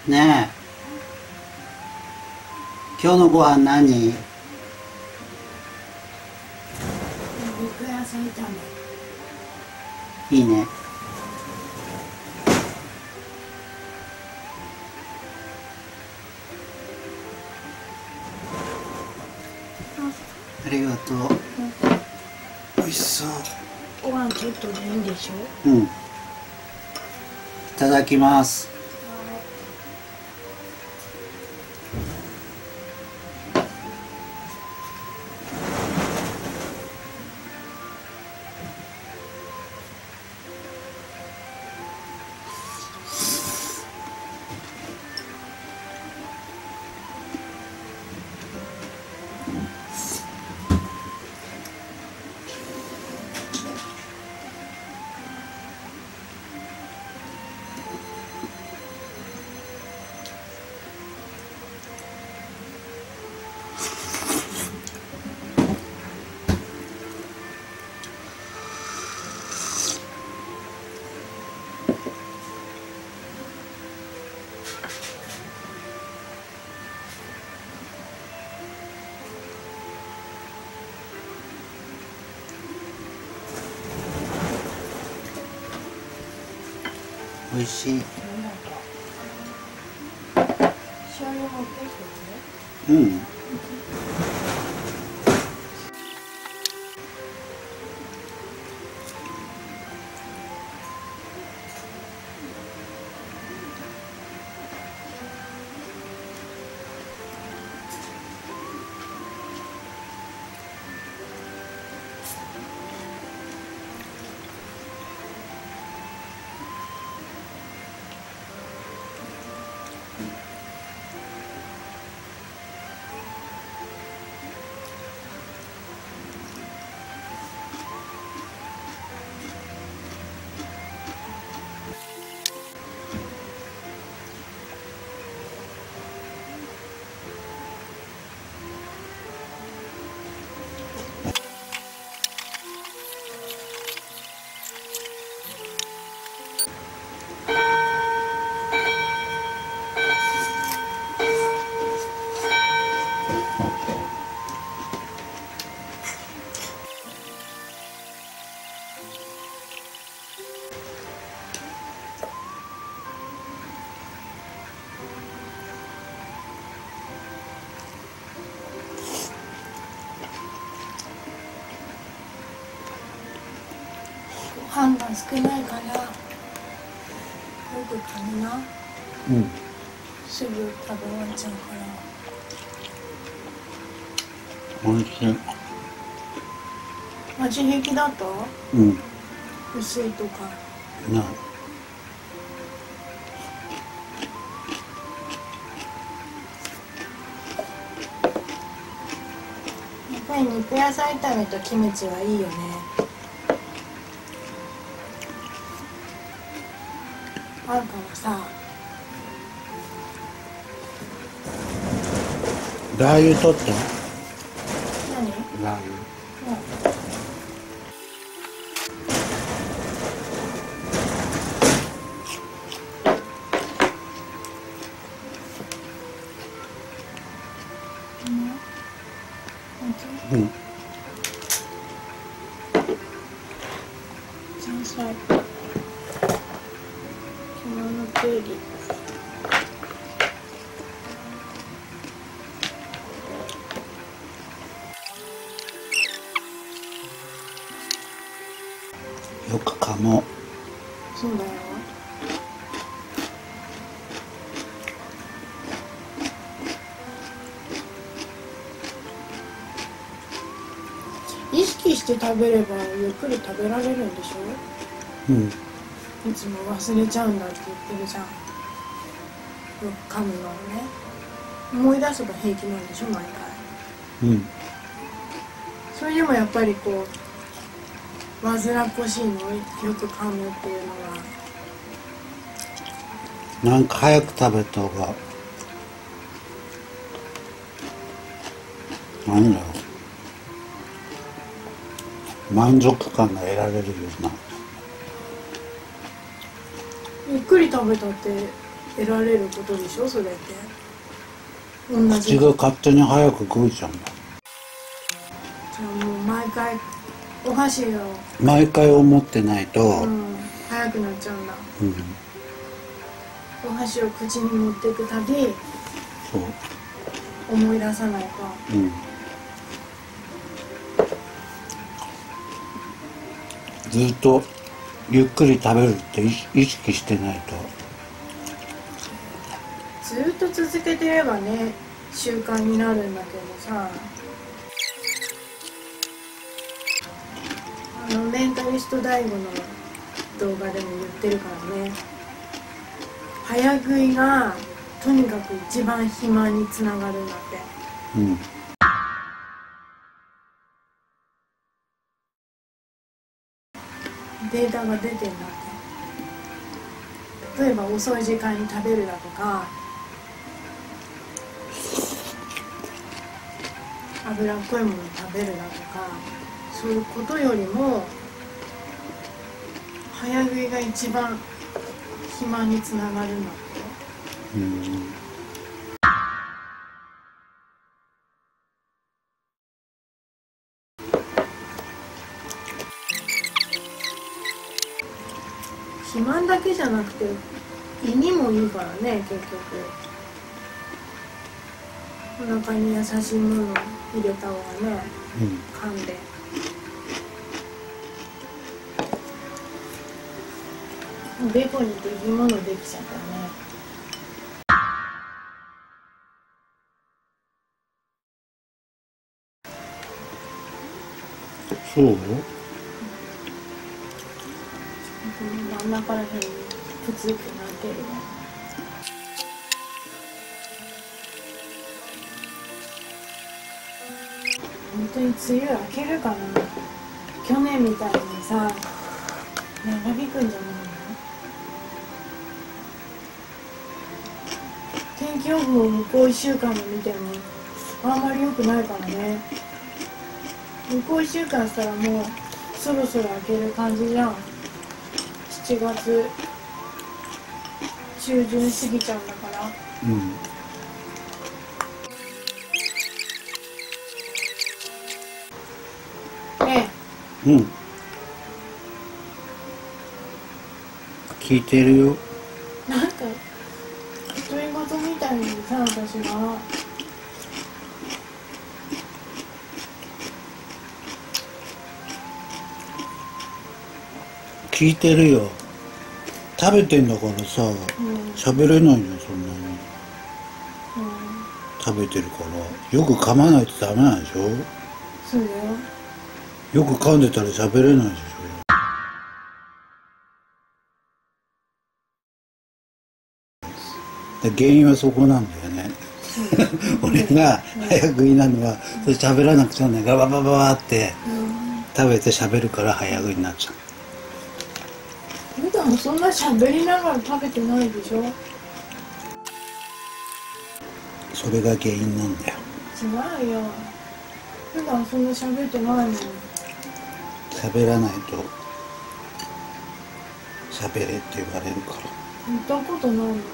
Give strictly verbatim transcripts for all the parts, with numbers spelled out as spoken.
ねえ、今日のご飯何？ 肉野菜炒め。 いいね。ありがとう。美味しそう。 ご飯ちょっとでいいんでしょ。 うん。いただきます。美味しい。 醤油も結うん。 ご飯が少ないからよく噛むな。 うん。 すぐ食べ終わっちゃうから。 美味しい。 味平気だった？ うん。 薄いとか。 な。 やっぱり肉野菜炒めとキムチはいいよね。あんかもさ、 ラー油取った？ 何？ ラー油。うん。 山菜、昨日のきゅうり。 よく噛もう。 そうだよ。意識して食べればゆっくり食べられるんでしょ。 うん。 いつも忘れちゃうんだって言ってるじゃん。よく噛むのをね、思い出せば平気なんでしょ、毎回。 うん。 それでもやっぱりこう煩っこしいのをよく噛むっていうのは。 なんか早く食べた方がなんだろう、満足感が得られるような。 ゆっくり食べたって得られることでしょ、それって。同じ。 口が勝手に早く食うじゃん。 じゃあもう毎回お箸を、 毎回思ってないと、 うん、早くなっちゃうんだ。 うん、 お箸を口に持っていくたびそう、 思い出さないか。 うん、ずっとゆっくり食べるって意識してないと。 ずっと続けてればね習慣になるんだけどさ、あのメンタリスト ダイゴ の動画でも言ってるからね、早食いがとにかく一番肥満につながるんだって。 うん、 データが出てんだって。例えば遅い時間に食べるだとか、脂っこいものを食べるだとか、そういうことよりも早食いが一番肥満につながるんだって。 うん、 肥満だけじゃなくて胃にもいいからね、結局お腹に優しいものを入れた方がね、 うん、 噛んで。ベコにできものできちゃったね。 そう、 真ん中らへんにプツってなってるね。本当に梅雨明けるかな。去年みたいにさ長引くんじゃないの。天気予報を向こういっしゅうかんも見てもあんまり良くないからね。向こういっしゅうかんしたらもうそろそろ明ける感じじゃん。しちがつ中旬過ぎちゃうんだから。 うん、 ねうん、聞いてるよ。 え、なんか独り言みたいにさ、私が聞いてるよ。食べてんだからさ、喋、うん、れないよ、そんなに。うん、食べてるから。よく噛まないとダメなんでしょ。 そうだよ。 よく噛んでたら喋れないでしょ。原因はそこなんだよね。俺が早食いなのは、それ喋らなくちゃね、ガババババって食べて喋るから早食いになっちゃう。 普段そんな喋りながら食べてないでしょ。 それが原因なんだよ。 違うよ。普段そんな喋ってないのに。 喋らないと喋れって言われるから。 言ったことないのに。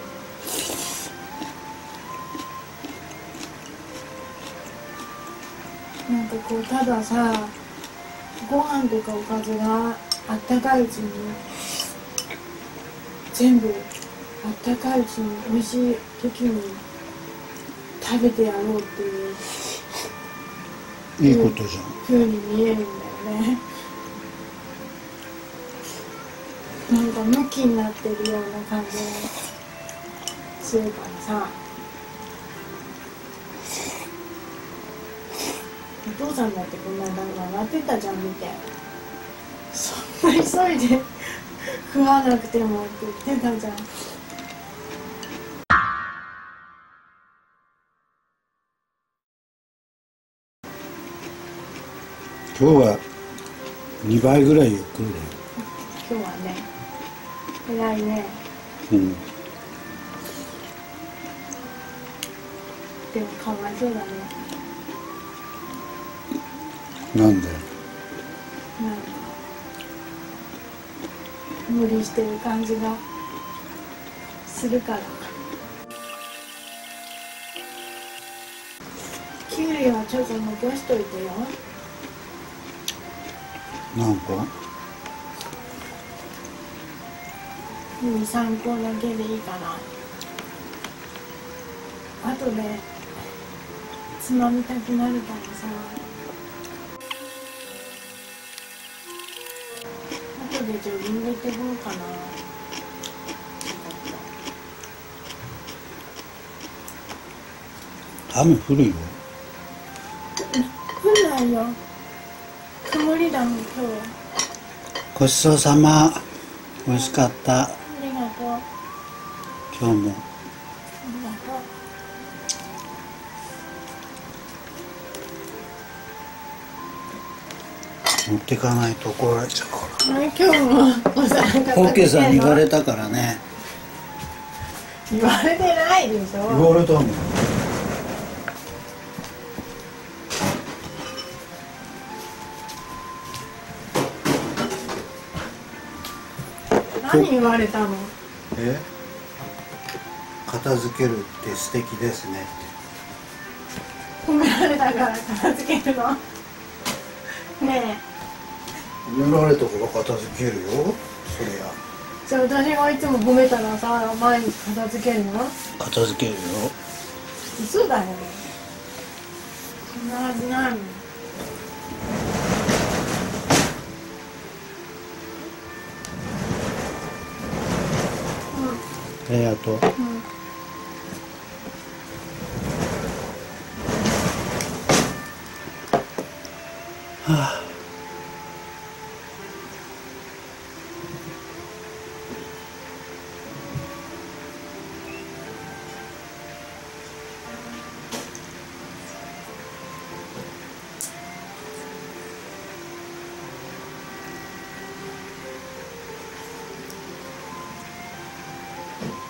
なんかこうたださ、ご飯とかおかずがあったかいうちに全部あったかいうちに美味しい時に食べてやろうっていういいことじゃん。 風に見えるんだよね。なんかムキになってるような感じがするからさ。お父さんだってこんなに笑ってたじゃん、見て。そんな急いで食わなくてもって言ってたじゃん。 今日はにばいぐらいゆっくりだよ。 今日はね、偉いね。 うん。 でもかわいそうだね。 なんだよ。 なんか無理してる感じがするから。きゅうりはちょっと残しといてよ。 何個？ に、さんこだけでいいかな。あとでつまみたくなるからさ。あとでジョギング行ってこうかな。 雨降るよ。 降んないよ。曇りだもん今日。 ごちそうさま。美味しかった。 ありがとう。あ今日も。 りがとう。 持ってかないと怒られちゃうかあれ今日もお皿片付けら。 るの？ ホッケーさんに言われたからね。 言われてないでしょ。 言われたもん。 何言われたの？ え？片付けるって素敵ですねって。 褒められたから片付けるの？ね褒められたから片付けるよ。そりゃ。 え、じゃあ私がいつも褒めたらさ、毎日片付けるの？ 片付けるよ。 嘘だよ。そんなはずないもん。 ありがとう。 うん。 はあ。 うん。